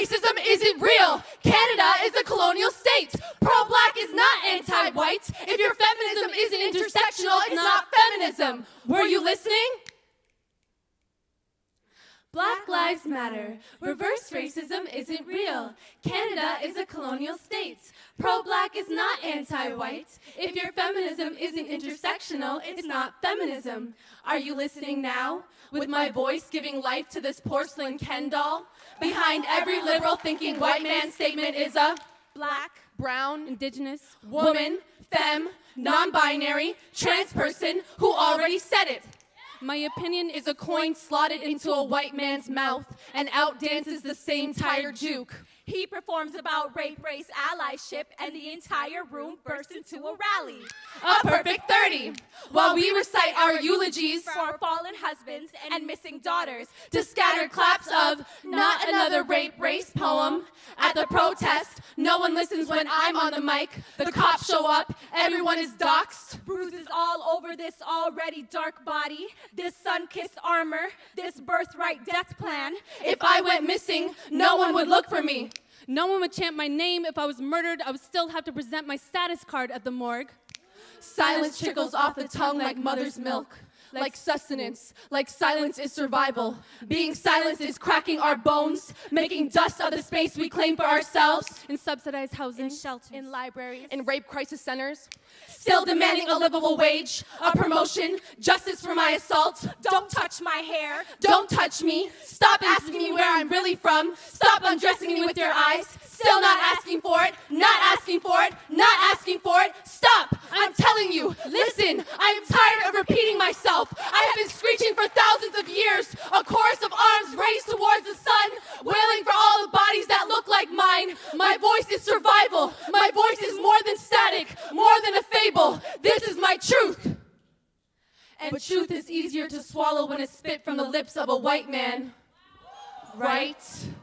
Racism isn't real. Canada is a colonial state. Pro-black is not anti-white. If your feminism isn't intersectional, it's not feminism. Were you listening? Black Lives Matter. Reverse racism isn't real. Canada is a colonial state. Pro-black is not anti-white. If your feminism isn't intersectional, it's not feminism. Are you listening now? With my voice giving life to this porcelain Ken doll? Behind every liberal thinking white man statement is a black, brown, indigenous, woman, femme, non-binary, trans person who already said it. My opinion is a coin slotted into a white man's mouth and outdances the same tired juke. He performs about rape, race, allyship, and the entire room bursts into a rally. A perfect 30, while we recite our eulogies for our fallen husbands and missing daughters, to scattered claps of not another rape race poem. At the protest, no one listens when I'm on the mic. The cops show up, everyone is doxxed. Bruises all over this already dark body, this sun-kissed armor, this birthright death plan. If I went missing, no one would look for me. No one would chant my name. If I was murdered, I would still have to present my status card at the morgue. Silence trickles off the tongue like mother's milk. Like sustenance, like silence is survival. Being silenced is cracking our bones, making dust of the space we claim for ourselves. In subsidized housing, in shelters, in libraries, in rape crisis centers. Still demanding a livable wage, a promotion, justice for my assault. Don't touch my hair. Don't touch me. Stop asking me where I'm really from. Stop undressing me with your eyes. Still not asking for it, not asking for it, not asking for it. Stop! I'm telling you, listen, I am tired of repeating myself. I have been screeching for thousands of years, a chorus of arms raised towards the sun, wailing for all the bodies that look like mine. My voice is survival. My voice is more than static, more than a fable. This is my truth. And truth is easier to swallow when it's spit from the lips of a white man. Right?